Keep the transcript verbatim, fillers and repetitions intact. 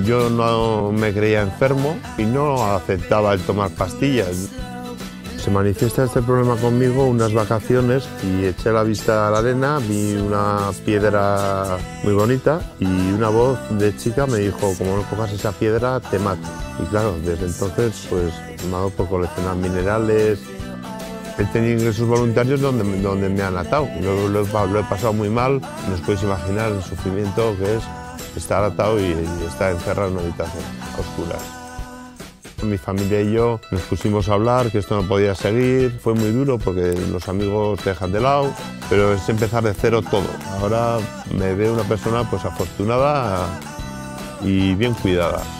Yo no me creía enfermo y no aceptaba el tomar pastillas. Se manifiesta este problema conmigo unas vacaciones y eché la vista a la arena, vi una piedra muy bonita y una voz de chica me dijo, como no cojas esa piedra, te mato. Y claro, desde entonces pues me ha dado por coleccionar minerales. He tenido ingresos voluntarios donde, donde me han atado. Lo, lo, lo he pasado muy mal, no os podéis imaginar el sufrimiento que es estar atado y, y estar encerrado en una habitación a oscuras. Mi familia y yo nos pusimos a hablar que esto no podía seguir. Fue muy duro porque los amigos te dejan de lado, pero es empezar de cero todo. Ahora me veo una persona pues afortunada y bien cuidada.